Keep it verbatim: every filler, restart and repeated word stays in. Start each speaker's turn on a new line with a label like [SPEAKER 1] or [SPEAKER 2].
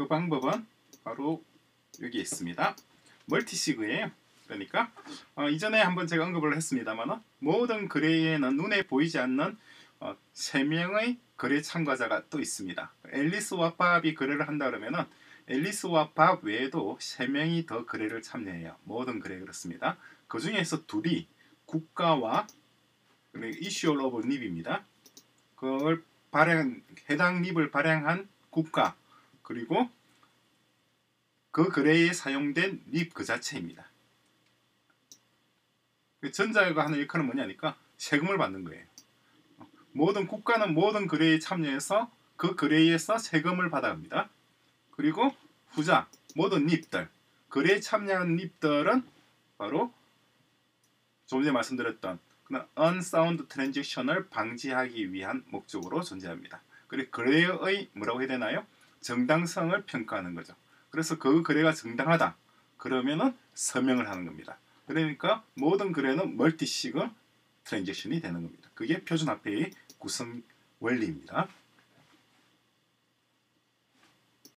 [SPEAKER 1] 그 방법은 바로 여기 있습니다. 멀티시그예요. 그러니까 어, 이전에 한번 제가 언급을 했습니다만 모든 거래에는 눈에 보이지 않는 어, 세 명의 거래 참가자가 또 있습니다. 앨리스와 밥이 거래를 한다 그러면은 앨리스와 밥 외에도 세 명이 더 거래를 참여해요. 모든 거래 그렇습니다. 그 중에서 둘이 국가와 이슈 오브 닙입니다. 그걸 발행 해당 닙을 발행한 국가 그리고 그 거래에 사용된 닙 그 자체입니다. 전자가 하는 역할은 뭐냐니까 세금을 받는 거예요. 모든 국가는 모든 거래에 참여해서 그 거래에서 세금을 받아갑니다. 그리고 후자 모든 닙들 거래에 참여한 닙들은 바로 조금 전에 말씀드렸던 unsound transaction을 방지하기 위한 목적으로 존재합니다. 그리고 거래의 뭐라고 해야 되나요? 정당성을 평가하는 거죠. 그래서 그 거래가 정당하다 그러면은 서명을 하는 겁니다. 그러니까 모든 거래는 멀티시그 트랜잭션이 되는 겁니다. 그게 표준화폐의 구성 원리입니다.